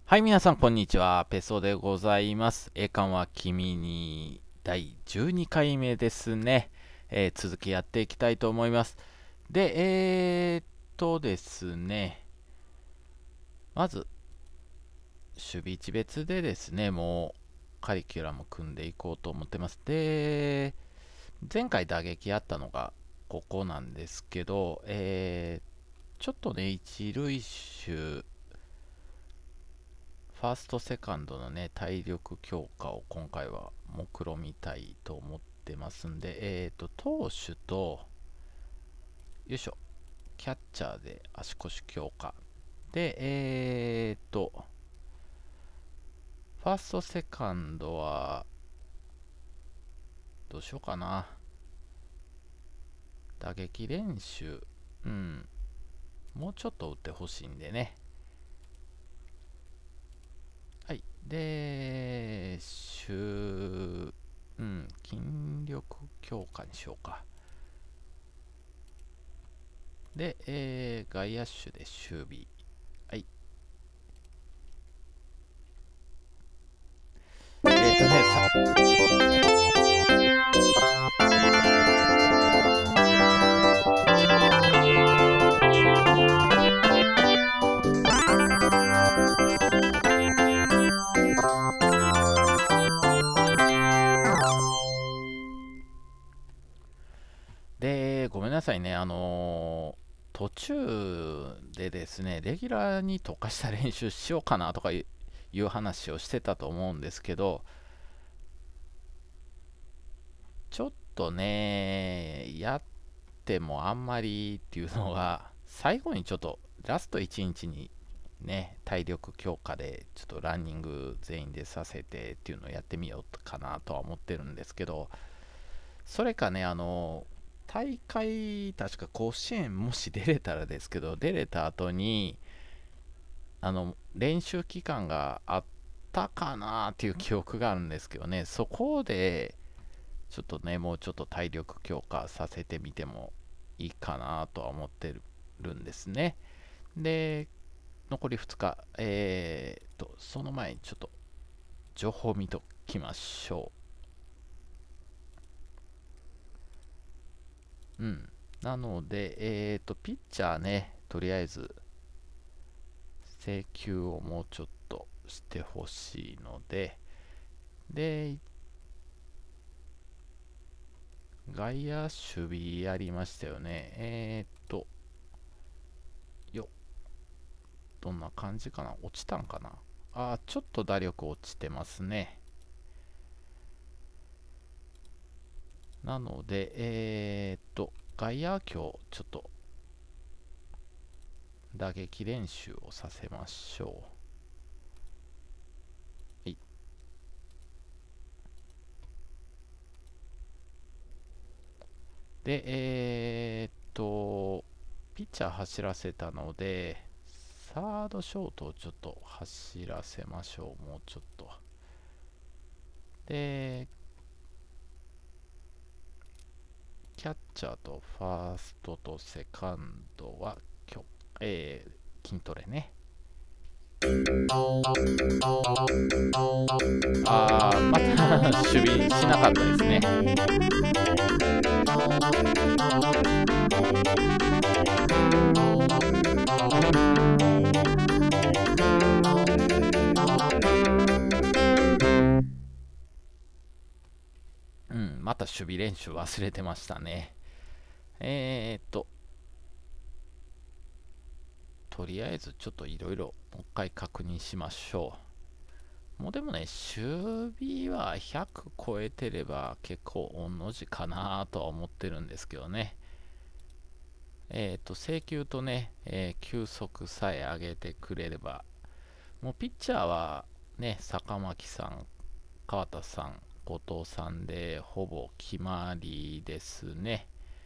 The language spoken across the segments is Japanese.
はい、皆さん、こんにちは。ペソでございます。栄冠は君に第12回目ですね。続きやっていきたいと思います。で、ですね、まず、守備地別でですね、もうカリキュラム組んでいこうと思ってます。で、前回打撃あったのがここなんですけど、ちょっとね、一塁手、ファースト、セカンドのね、体力強化を今回は目論みたいと思ってますんで、投手と、よいしょ、キャッチャーで足腰強化。で、ファースト、セカンドは、どうしようかな。打撃練習、うん、もうちょっと打ってほしいんでね。はい。で、筋力強化にしようか。で、外野手で守備。はい。ごめんなさいね。途中でですね、レギュラーに特化した練習しようかなとかいう話をしてたと思うんですけど、ちょっとね、やってもあんまりっていうのが、最後にちょっとラスト1日にね、体力強化でちょっとランニング全員でさせてっていうのをやってみようかなとは思ってるんですけど、それかね、大会、確か甲子園もし出れたらですけど、出れた後に、練習期間があったかなっていう記憶があるんですけどね、そこで、ちょっとね、もうちょっと体力強化させてみてもいいかなとは思ってるんですね。で、残り2日、その前にちょっと情報を見ときましょう。うん。なので、ピッチャーね、とりあえず、請求をもうちょっとしてほしいので、で、外野守備やりましたよね。どんな感じかな、落ちたんかな。ちょっと打力落ちてますね。なので、外野今日ちょっと打撃練習をさせましょう。はい。で、ピッチャー走らせたので、サード、ショートをちょっと走らせましょう。もうちょっと。で、キャッチャーとファーストとセカンドは今日、筋トレね。また守備しなかったですね。うん、また守備練習忘れてましたね。とりあえずちょっといろいろもう一回確認しましょう。もうでもね、守備は100超えてれば結構御の字かなとは思ってるんですけどね。制球とね、球速さえ上げてくれれば、もうピッチャーはね、坂巻さん、川田さん、後藤さんでほぼ決まりですね。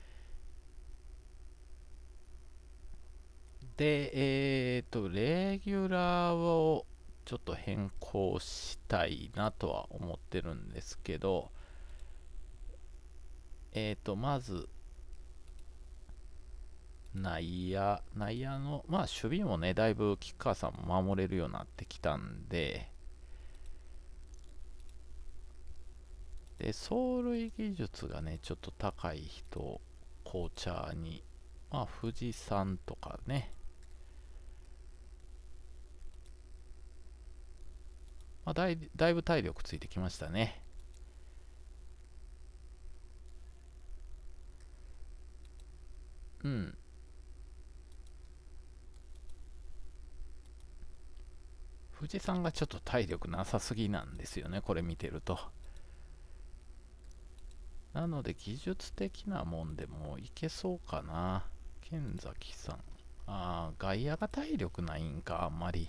で、レギュラーをちょっと変更したいなとは思ってるんですけど、まず、 内野の、まあ、守備もね、だいぶ吉川さんも守れるようになってきたんで、走塁技術がね、ちょっと高い人をコーチャーに、まあ、富士山とかね、まあ、だいぶ体力ついてきましたね。うん。富士山がちょっと体力なさすぎなんですよね、これ見てると。なので技術的なもんでもいけそうかな。剣崎さん。外野が体力ないんか、あんまり。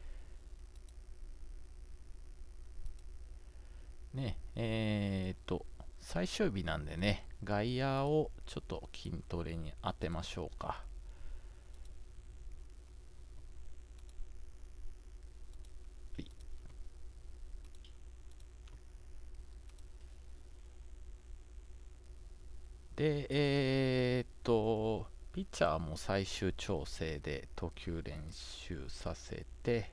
ね、最終日なんでね、外野をちょっと筋トレに当てましょうか。で、ピッチャーも最終調整で投球練習させて、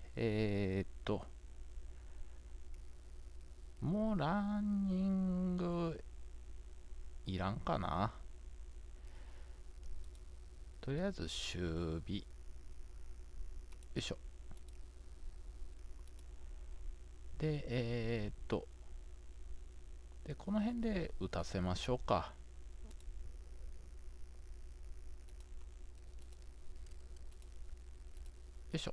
もうランニングいらんかな。とりあえず守備。よいしょ。で、で、この辺で打たせましょうか。よいしょ。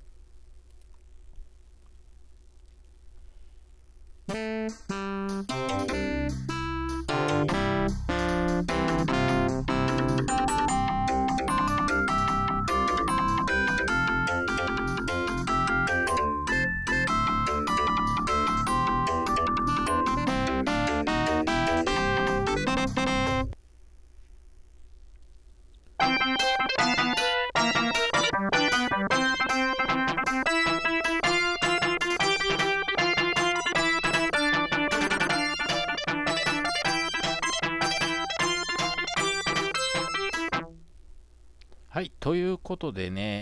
はい、ということでね、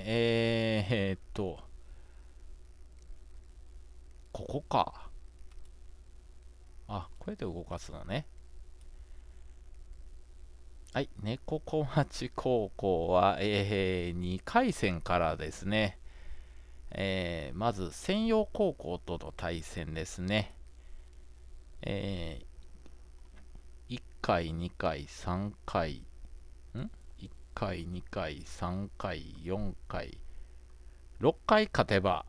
ここか。これで動かすのね。はい、猫小町高校は、2回戦からですね、まず専用高校との対戦ですね。1回、2回、3回、1回、2回、3回、4回、6回勝てば、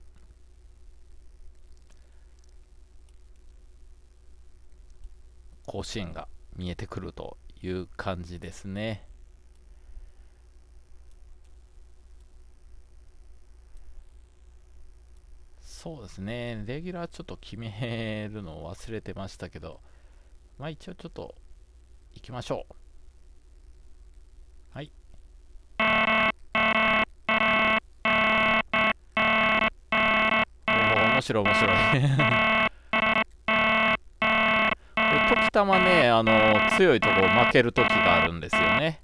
甲子園が見えてくるという感じですね。そうですね、レギュラーちょっと決めるのを忘れてましたけど、まあ一応ちょっと行きましょう。はい。面白い面白い。時たまね、強いとこ負ける時があるんですよね。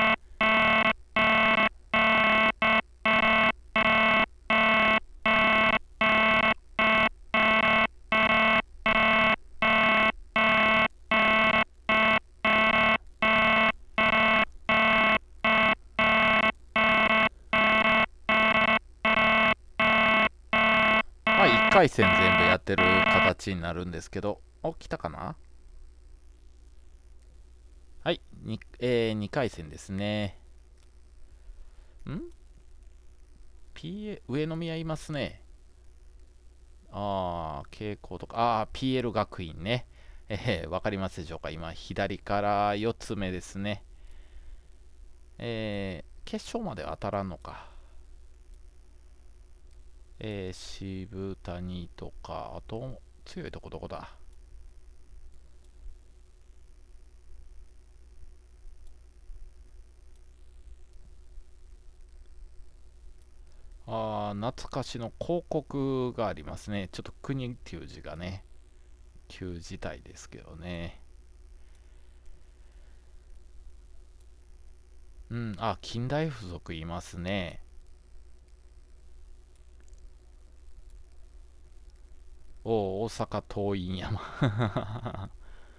まあ1回戦全部やってる形になるんですけど、来たかな。はい、2回戦ですね。上宮いますね。傾向とか、PL 学院ね。わかりますでしょうか。今、左から4つ目ですね。決勝までは当たらんのか。渋谷とか、あと、強いとこどこだ。懐かしの広告がありますね。ちょっと国っていう字がね、旧字体ですけどね。 うん、あ、近代付属いますね。おお、大阪桐蔭山。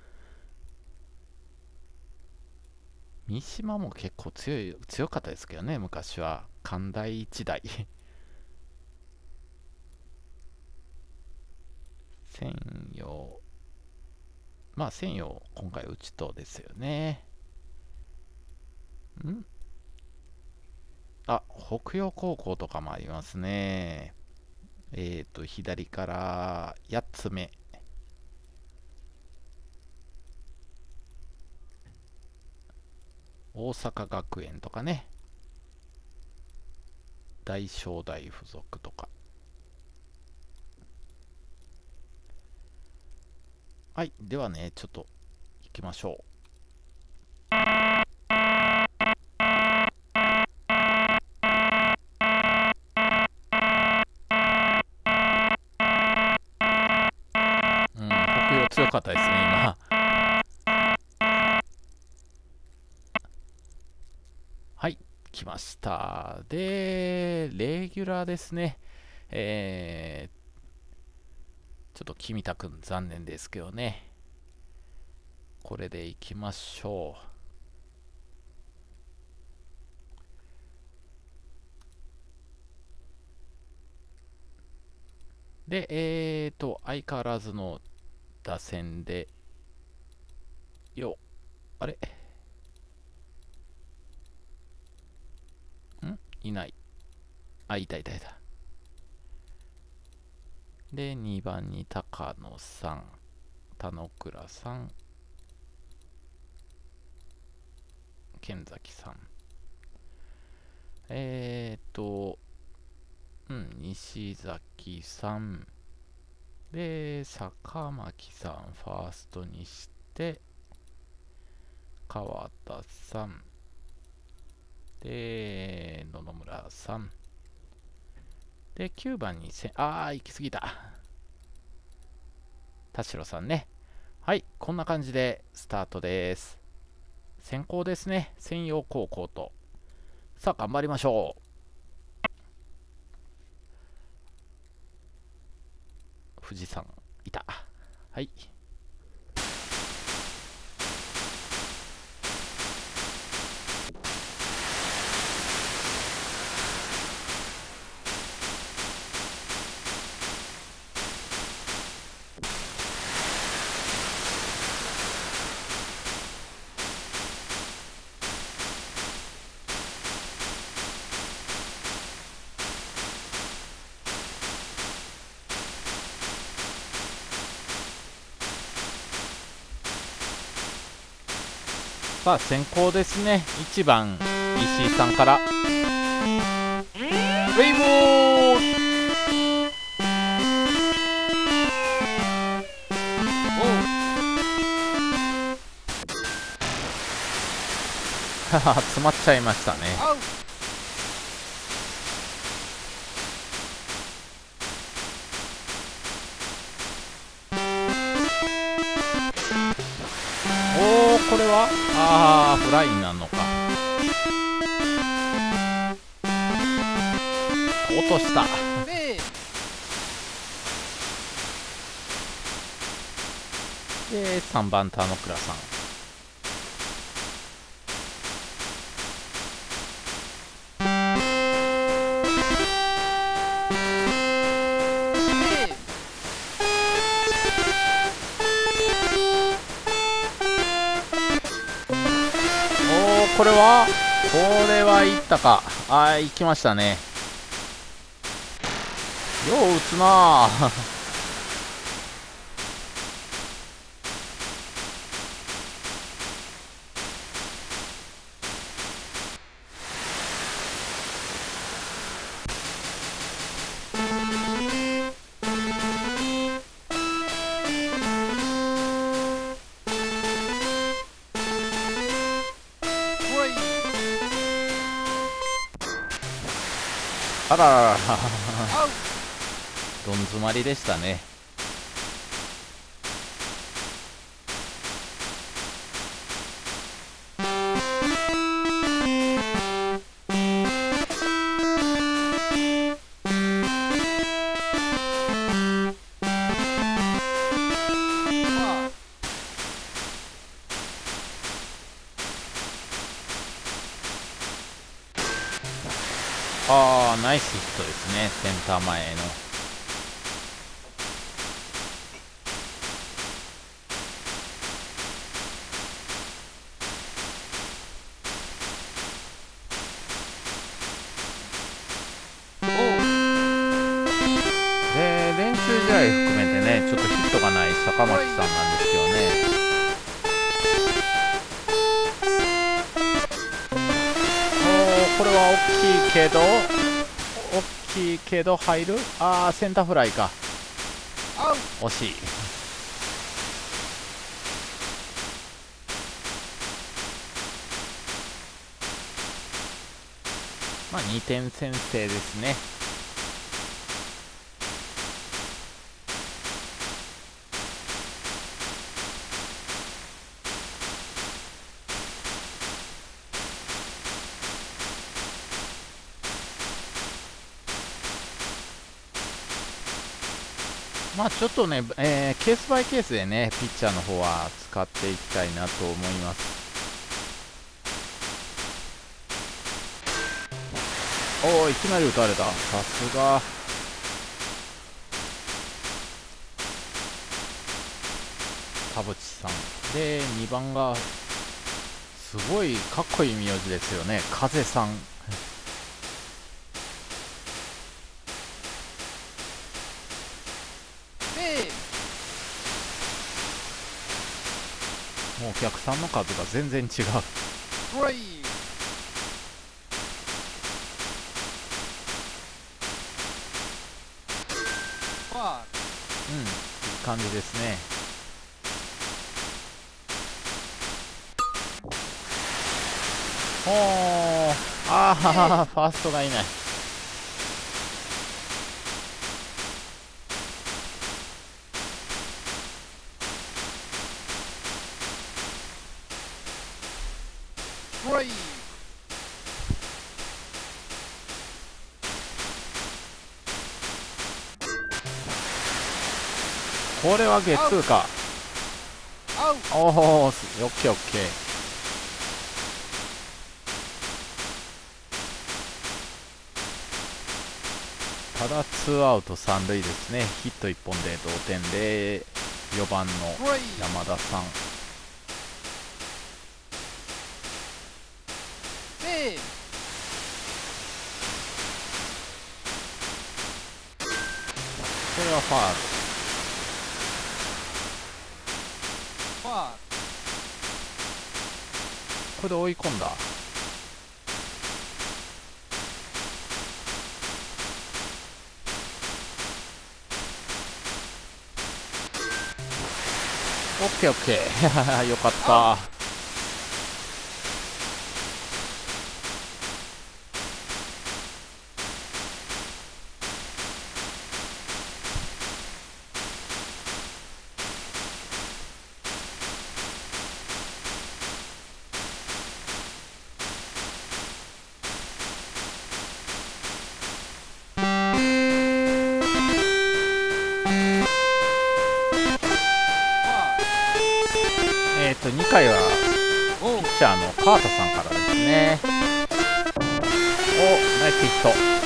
三島も結構強かったですけどね、昔は。関大一代。専用。まあ、専用、今回、うちとですよね。んあ、北洋高校とかもありますね。左から8つ目。大阪学園とかね。大正大附属とか。はい、ではね、ちょっと行きましょう。うん、北洋強かったですね、今。はい、来ました。で、レギュラーですね。ちょっと君田くん残念ですけどね。これでいきましょう。で、相変わらずの打線で、あれいない。あ、いたいたいた。で、2番に高野さん、田野倉さん、剣崎さん。西崎さん。で、坂巻さん、ファーストにして、川田さん。で、野々村さん。で、9番に行き過ぎた。田代さんね。はい、こんな感じでスタートです。先行ですね。専用高校と。さあ、頑張りましょう。富士山、いた。はい。さあ、先行ですね。1番、石井さんから。ウェイボールはは詰まっちゃいましたね。おお、これはフライになるのか。落とした。で、3番田野倉さん。これはいったか。行きましたね。よう打つなぁ。あららららどん詰まりでしたね。 ああ、ナイスヒットですね、センター前への。で、練習試合含めてね、ちょっとヒットがない坂巻さんなんですけどね。これは大きいけど、入る。ああ、センターフライか。惜しい。まあ2点先制ですね。まあちょっとね、ケースバイケースでね、ピッチャーの方は使っていきたいなと思います。おお、いきなり打たれた。さすが。田淵さんで、2番がすごいかっこいい名字ですよね、風さん。もうお客さんの数が全然違う。うん、いい感じですね。おー、ああ、ファーストがいない。これはゲッツーか。おお、オッケーオッケー。ただツーアウト三塁ですね。ヒット1本で同点で4番の山田さん。これはファール。これで追い込んだ。オッケーオッケーよかった。2回はピッチャーの川田さんからですね。お、ナイスヒット。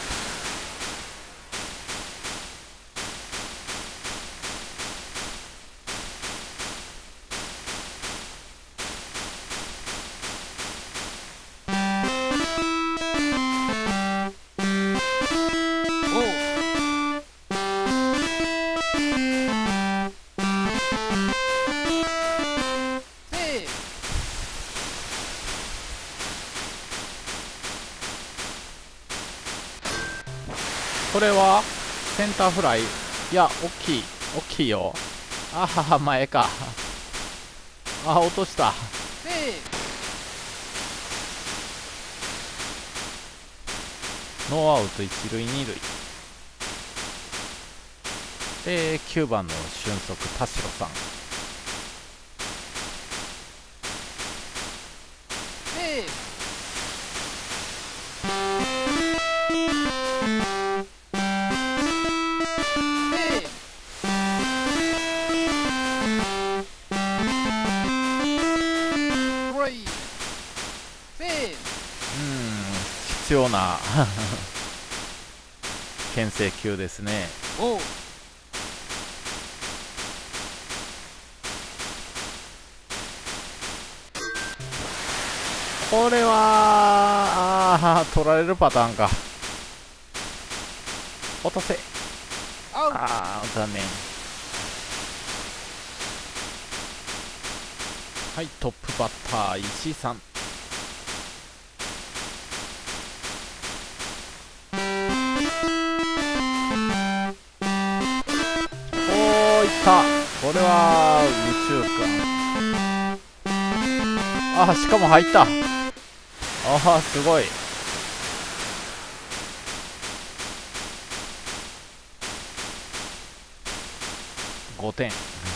これはセンターフライ。いや、大きいよ。あはは、前か。あ、落とした。ノーアウト一塁二塁で、9番の俊足田代さん。必ような牽制球ですね。 おう。 これは取られるパターンか。落とせ。 アウト。 残念。はい、トップバッター石井さん。いった。これは宇宙か。しかも入った。すごい。5点。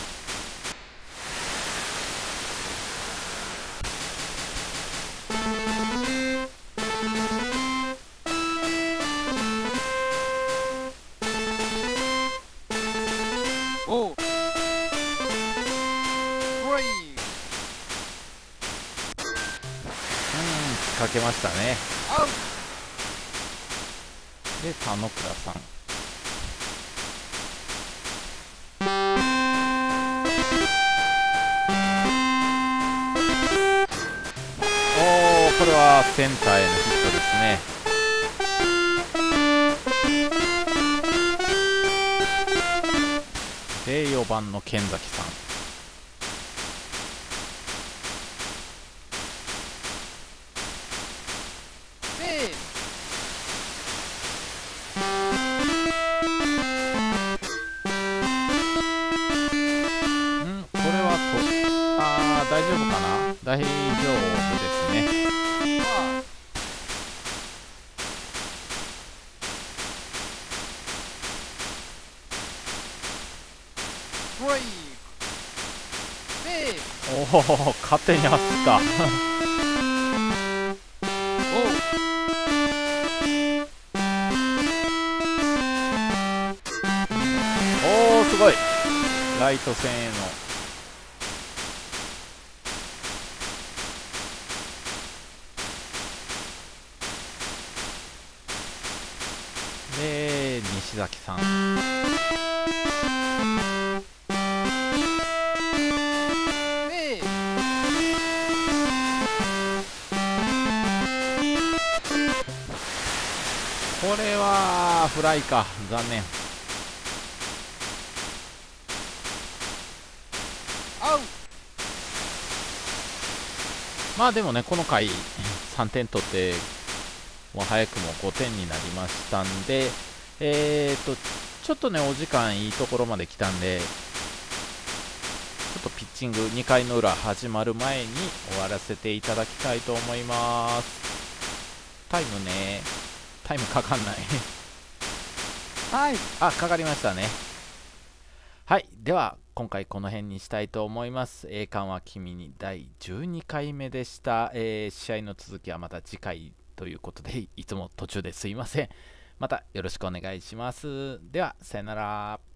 おう。 かけましたね。 アウト。 で田野倉さん。これはセンターへのヒットですね。で4番の剣崎さん。これは大丈夫かな。大丈夫ですね。勝手に走ったすごい。ライト線へので西崎さん。これはフライか。残念。まあでもね、この回3点取ってもう早くも5点になりましたんで、ちょっとねお時間いいところまで来たんで、ちょっとピッチング2回の裏始まる前に終わらせていただきたいと思います。タイムね、タイムかかんないはい。 かかりましたね。はい、では今回この辺にしたいと思います。栄冠は君に第12回目でした。試合の続きはまた次回ということで、いつも途中ですいません。またよろしくお願いします。ではさよなら。